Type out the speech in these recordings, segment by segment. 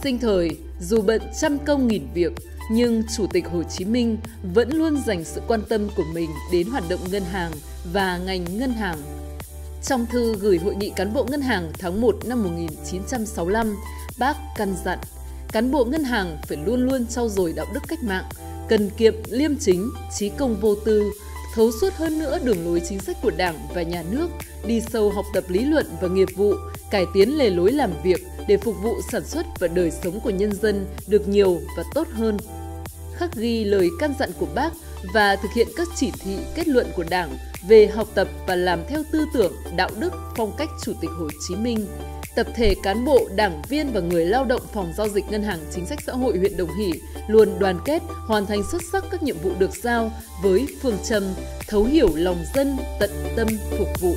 sinh thời, dù bận trăm công nghìn việc, nhưng Chủ tịch Hồ Chí Minh vẫn luôn dành sự quan tâm của mình đến hoạt động ngân hàng và ngành ngân hàng. Trong thư gửi Hội nghị cán bộ ngân hàng tháng 1 năm 1965, Bác căn dặn, cán bộ ngân hàng phải luôn luôn trau dồi đạo đức cách mạng, cần kiệm liêm chính, chí công vô tư, thấu suốt hơn nữa đường lối chính sách của Đảng và Nhà nước, đi sâu học tập lý luận và nghiệp vụ, cải tiến lề lối làm việc để phục vụ sản xuất và đời sống của nhân dân được nhiều và tốt hơn. Khắc ghi lời căn dặn của Bác và thực hiện các chỉ thị kết luận của Đảng về học tập và làm theo tư tưởng, đạo đức, phong cách Chủ tịch Hồ Chí Minh, tập thể cán bộ, đảng viên và người lao động Phòng Giao dịch Ngân hàng Chính sách Xã hội huyện Đồng Hỷ luôn đoàn kết, hoàn thành xuất sắc các nhiệm vụ được giao với phương châm thấu hiểu lòng dân, tận tâm phục vụ.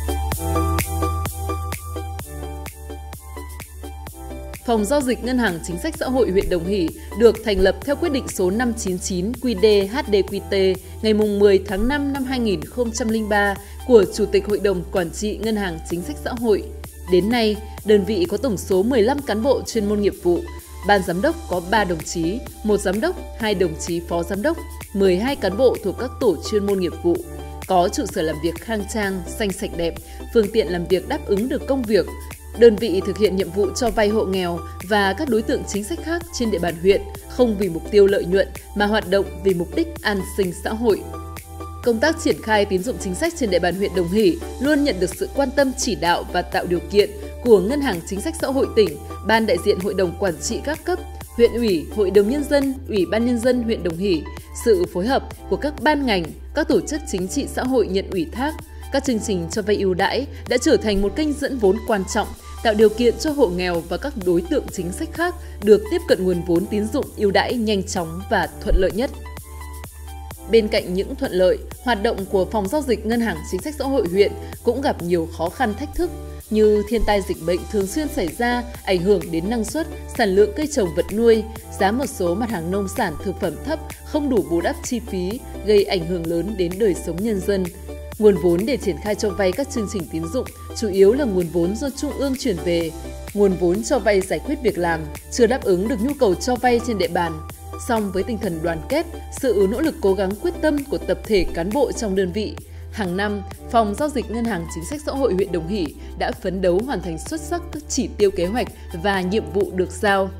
Phòng Giao dịch Ngân hàng Chính sách Xã hội huyện Đồng Hỷ được thành lập theo quyết định số 599 QĐ-HDQT ngày 10 tháng 5 năm 2003 của Chủ tịch Hội đồng Quản trị Ngân hàng Chính sách Xã hội. Đến nay, đơn vị có tổng số 15 cán bộ chuyên môn nghiệp vụ, ban giám đốc có 3 đồng chí, 1 giám đốc, 2 đồng chí phó giám đốc, 12 cán bộ thuộc các tổ chuyên môn nghiệp vụ, có trụ sở làm việc khang trang, xanh sạch đẹp, phương tiện làm việc đáp ứng được công việc. Đơn vị thực hiện nhiệm vụ cho vay hộ nghèo và các đối tượng chính sách khác trên địa bàn huyện, không vì mục tiêu lợi nhuận mà hoạt động vì mục đích an sinh xã hội. Công tác triển khai tín dụng chính sách trên địa bàn huyện Đồng Hỷ luôn nhận được sự quan tâm chỉ đạo và tạo điều kiện của Ngân hàng Chính sách Xã hội tỉnh, Ban đại diện Hội đồng Quản trị các cấp, huyện ủy, Hội đồng Nhân dân, Ủy ban Nhân dân huyện Đồng Hỷ, sự phối hợp của các ban ngành, các tổ chức chính trị xã hội nhận ủy thác. Các chương trình cho vay ưu đãi đã trở thành một kênh dẫn vốn quan trọng, tạo điều kiện cho hộ nghèo và các đối tượng chính sách khác được tiếp cận nguồn vốn tín dụng ưu đãi nhanh chóng và thuận lợi nhất. Bên cạnh những thuận lợi, hoạt động của Phòng Giao dịch Ngân hàng Chính sách Xã hội huyện cũng gặp nhiều khó khăn thách thức như thiên tai dịch bệnh thường xuyên xảy ra, ảnh hưởng đến năng suất, sản lượng cây trồng vật nuôi, giá một số mặt hàng nông sản thực phẩm thấp, không đủ bù đắp chi phí, gây ảnh hưởng lớn đến đời sống nhân dân. Nguồn vốn để triển khai cho vay các chương trình tín dụng chủ yếu là nguồn vốn do Trung ương chuyển về. Nguồn vốn cho vay giải quyết việc làm chưa đáp ứng được nhu cầu cho vay trên địa bàn. Song với tinh thần đoàn kết, sự nỗ lực cố gắng quyết tâm của tập thể cán bộ trong đơn vị, hàng năm, Phòng Giao dịch Ngân hàng Chính sách Xã hội huyện Đồng Hỷ đã phấn đấu hoàn thành xuất sắc các chỉ tiêu kế hoạch và nhiệm vụ được giao.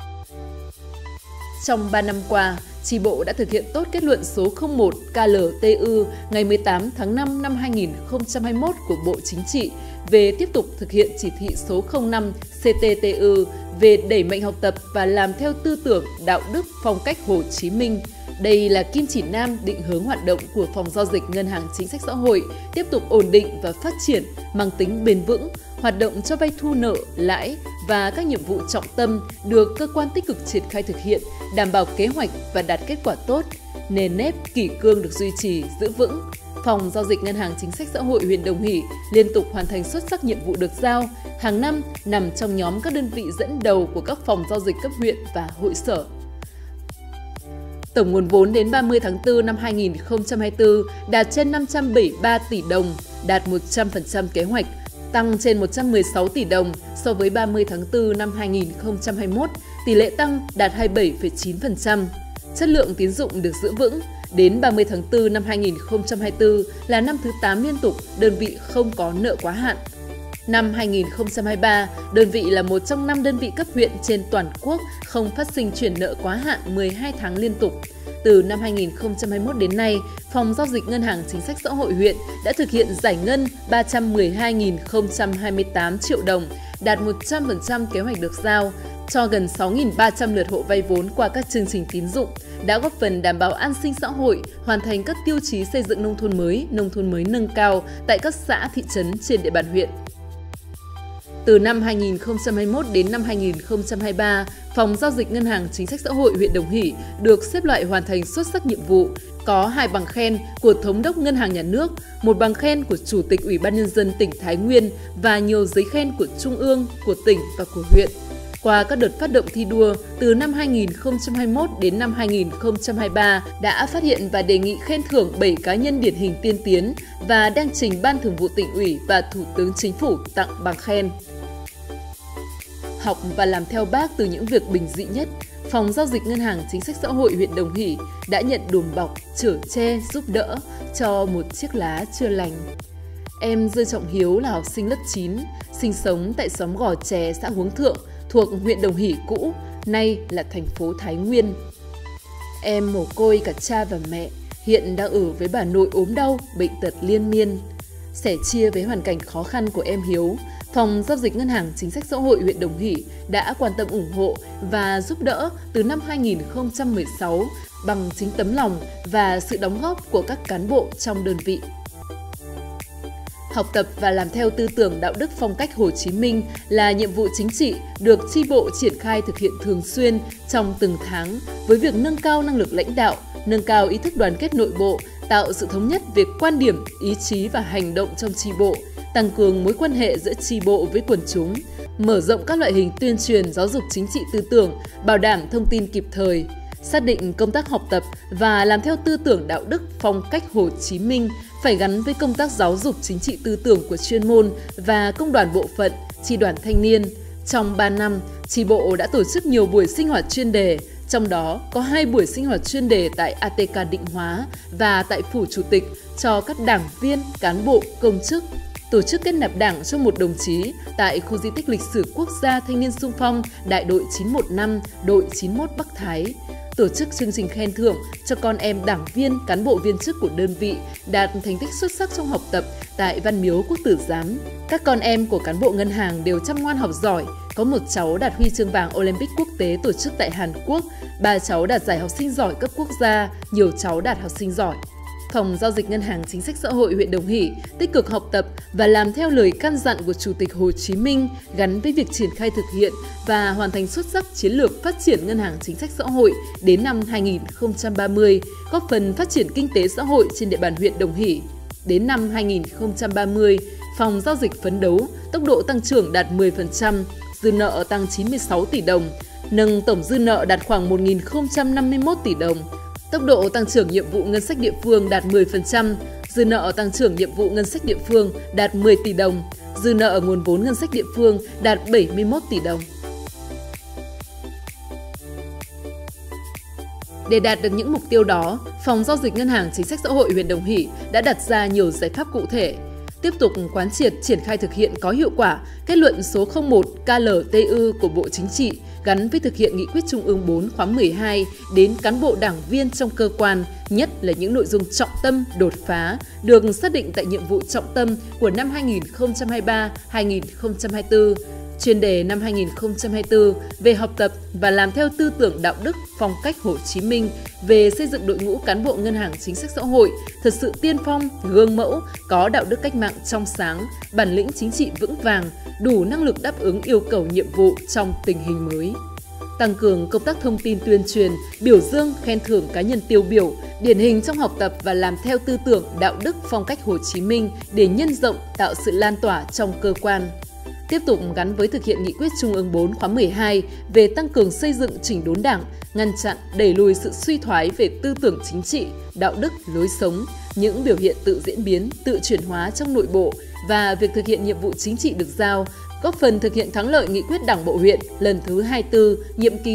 Trong 3 năm qua, chi bộ đã thực hiện tốt kết luận số 01 KLTU ngày 18 tháng 5 năm 2021 của Bộ Chính trị về tiếp tục thực hiện chỉ thị số 05 CTTU về đẩy mạnh học tập và làm theo tư tưởng, đạo đức, phong cách Hồ Chí Minh. Đây là kim chỉ nam định hướng hoạt động của Phòng Giao dịch Ngân hàng Chính sách Xã hội tiếp tục ổn định và phát triển, mang tính bền vững, hoạt động cho vay thu nợ, lãi và các nhiệm vụ trọng tâm được cơ quan tích cực triển khai thực hiện, đảm bảo kế hoạch và đạt kết quả tốt, nền nếp kỷ cương được duy trì, giữ vững. Phòng Giao dịch Ngân hàng Chính sách Xã hội huyện Đồng Hỷ liên tục hoàn thành xuất sắc nhiệm vụ được giao, hàng năm nằm trong nhóm các đơn vị dẫn đầu của các phòng giao dịch cấp huyện và hội sở. Tổng nguồn vốn đến 30 tháng 4 năm 2024 đạt trên 573 tỷ đồng, đạt 100% kế hoạch, tăng trên 116 tỷ đồng so với 30 tháng 4 năm 2021, tỷ lệ tăng đạt 27,9%. Chất lượng tín dụng được giữ vững, đến 30 tháng 4 năm 2024 là năm thứ 8 liên tục đơn vị không có nợ quá hạn. Năm 2023, đơn vị là một trong 5 đơn vị cấp huyện trên toàn quốc không phát sinh chuyển nợ quá hạn 12 tháng liên tục. Từ năm 2021 đến nay, Phòng Giao dịch Ngân hàng Chính sách Xã hội huyện đã thực hiện giải ngân 312.028 triệu đồng, đạt 100% kế hoạch được giao, cho gần 6.300 lượt hộ vay vốn qua các chương trình tín dụng, đã góp phần đảm bảo an sinh xã hội, hoàn thành các tiêu chí xây dựng nông thôn mới nâng cao tại các xã thị trấn trên địa bàn huyện. Từ năm 2021 đến năm 2023, Phòng Giao dịch Ngân hàng Chính sách Xã hội huyện Đồng Hỷ được xếp loại hoàn thành xuất sắc nhiệm vụ, có 2 bằng khen của Thống đốc Ngân hàng Nhà nước, 1 bằng khen của Chủ tịch Ủy ban Nhân dân tỉnh Thái Nguyên và nhiều giấy khen của Trung ương, của tỉnh và của huyện. Qua các đợt phát động thi đua, từ năm 2021 đến năm 2023 đã phát hiện và đề nghị khen thưởng 7 cá nhân điển hình tiên tiến và đang trình Ban Thường vụ Tỉnh ủy và Thủ tướng Chính phủ tặng bằng khen. học và làm theo Bác từ những việc bình dị nhất, Phòng Giao dịch Ngân hàng Chính sách Xã hội huyện Đồng Hỷ đã nhận đùm bọc, chở che, giúp đỡ cho một chiếc lá chưa lành. Em Dư Trọng Hiếu là học sinh lớp 9, sinh sống tại xóm Gò Chè, xã Hướng Thượng, thuộc huyện Đồng Hỷ cũ, nay là thành phố Thái Nguyên. Em mồ côi cả cha và mẹ, hiện đang ở với bà nội ốm đau, bệnh tật liên miên. Sẻ chia với hoàn cảnh khó khăn của em Hiếu, Phòng Giao dịch Ngân hàng Chính sách Xã hội huyện Đồng Hỷ đã quan tâm ủng hộ và giúp đỡ từ năm 2016 bằng chính tấm lòng và sự đóng góp của các cán bộ trong đơn vị. Học tập và làm theo tư tưởng đạo đức phong cách Hồ Chí Minh là nhiệm vụ chính trị được chi bộ triển khai thực hiện thường xuyên trong từng tháng với việc nâng cao năng lực lãnh đạo, nâng cao ý thức đoàn kết nội bộ, tạo sự thống nhất về quan điểm, ý chí và hành động trong chi bộ, tăng cường mối quan hệ giữa chi bộ với quần chúng, mở rộng các loại hình tuyên truyền giáo dục chính trị tư tưởng, bảo đảm thông tin kịp thời, xác định công tác học tập và làm theo tư tưởng đạo đức phong cách Hồ Chí Minh phải gắn với công tác giáo dục chính trị tư tưởng của chuyên môn và công đoàn bộ phận, chi đoàn thanh niên. Trong 3 năm, chi bộ đã tổ chức nhiều buổi sinh hoạt chuyên đề, trong đó có 2 buổi sinh hoạt chuyên đề tại ATK Định Hóa và tại Phủ Chủ tịch cho các đảng viên, cán bộ, công chức. Tổ chức kết nạp đảng cho một đồng chí tại khu di tích lịch sử quốc gia Thanh niên xung phong Đại đội 915, đội 91 Bắc Thái. Tổ chức chương trình khen thưởng cho con em đảng viên, cán bộ viên chức của đơn vị đạt thành tích xuất sắc trong học tập tại Văn Miếu Quốc Tử Giám. Các con em của cán bộ ngân hàng đều chăm ngoan học giỏi, có một cháu đạt huy chương vàng Olympic quốc tế tổ chức tại Hàn Quốc, 3 cháu đạt giải học sinh giỏi cấp quốc gia, nhiều cháu đạt học sinh giỏi. Phòng Giao dịch Ngân hàng Chính sách Xã hội huyện Đồng Hỷ tích cực học tập và làm theo lời căn dặn của Chủ tịch Hồ Chí Minh gắn với việc triển khai thực hiện và hoàn thành xuất sắc chiến lược phát triển ngân hàng chính sách xã hội đến năm 2030, góp phần phát triển kinh tế xã hội trên địa bàn huyện Đồng Hỷ. Đến năm 2030, Phòng Giao dịch phấn đấu tốc độ tăng trưởng đạt 10%, dư nợ tăng 96 tỷ đồng, nâng tổng dư nợ đạt khoảng 1.051 tỷ đồng. Tốc độ tăng trưởng nhiệm vụ ngân sách địa phương đạt 10%, dư nợ tăng trưởng nhiệm vụ ngân sách địa phương đạt 10 tỷ đồng, dư nợ nguồn vốn ngân sách địa phương đạt 71 tỷ đồng. Để đạt được những mục tiêu đó, Phòng Giao dịch Ngân hàng Chính sách Xã hội huyện Đồng Hỷ đã đặt ra nhiều giải pháp cụ thể. Tiếp tục quán triệt triển khai thực hiện có hiệu quả kết luận số 01 KLTU của Bộ Chính trị gắn với thực hiện nghị quyết Trung ương 4 khóa 12 đến cán bộ đảng viên trong cơ quan, nhất là những nội dung trọng tâm, đột phá, được xác định tại nhiệm vụ trọng tâm của năm 2023-2024. Chuyên đề năm 2024 về học tập và làm theo tư tưởng đạo đức phong cách Hồ Chí Minh về xây dựng đội ngũ cán bộ ngân hàng chính sách xã hội thật sự tiên phong, gương mẫu, có đạo đức cách mạng trong sáng, bản lĩnh chính trị vững vàng, đủ năng lực đáp ứng yêu cầu nhiệm vụ trong tình hình mới. Tăng cường công tác thông tin tuyên truyền, biểu dương, khen thưởng cá nhân tiêu biểu, điển hình trong học tập và làm theo tư tưởng đạo đức phong cách Hồ Chí Minh để nhân rộng, tạo sự lan tỏa trong cơ quan. Tiếp tục gắn với thực hiện nghị quyết Trung ương 4 khóa 12 về tăng cường xây dựng chỉnh đốn đảng, ngăn chặn, đẩy lùi sự suy thoái về tư tưởng chính trị, đạo đức, lối sống, những biểu hiện tự diễn biến, tự chuyển hóa trong nội bộ và việc thực hiện nhiệm vụ chính trị được giao, góp phần thực hiện thắng lợi nghị quyết Đảng bộ huyện lần thứ 24, nhiệm kỳ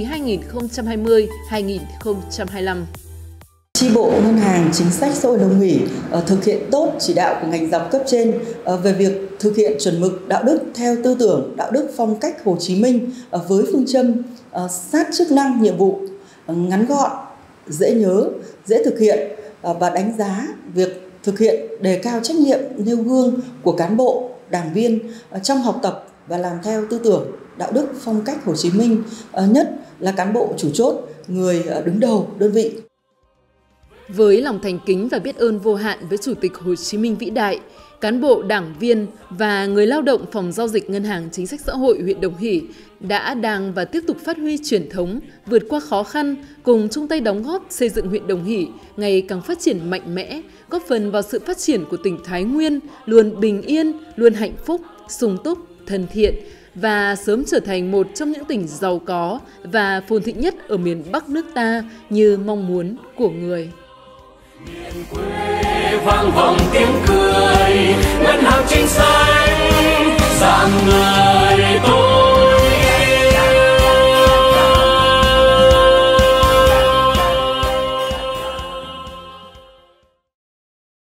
2020-2025. Chi bộ Ngân hàng Chính sách Xã hội Đồng Hỷ thực hiện tốt chỉ đạo của ngành dọc cấp trên về việc thực hiện chuẩn mực đạo đức theo tư tưởng đạo đức phong cách Hồ Chí Minh với phương châm sát chức năng nhiệm vụ, ngắn gọn, dễ nhớ, dễ thực hiện và đánh giá việc thực hiện đề cao trách nhiệm nêu gương của cán bộ, đảng viên trong học tập và làm theo tư tưởng đạo đức phong cách Hồ Chí Minh, nhất là cán bộ chủ chốt, người đứng đầu đơn vị. Với lòng thành kính và biết ơn vô hạn với Chủ tịch Hồ Chí Minh vĩ đại, cán bộ, đảng viên và người lao động Phòng Giao dịch Ngân hàng Chính sách Xã hội huyện Đồng Hỷ đã, đang và tiếp tục phát huy truyền thống, vượt qua khó khăn, cùng chung tay đóng góp xây dựng huyện Đồng Hỷ ngày càng phát triển mạnh mẽ, góp phần vào sự phát triển của tỉnh Thái Nguyên luôn bình yên, luôn hạnh phúc, sung túc, thân thiện và sớm trở thành một trong những tỉnh giàu có và phồn thịnh nhất ở miền Bắc nước ta như mong muốn của người. Miền quê vang vọng tiếng cười, ngân hàng chính sách rạng ngời.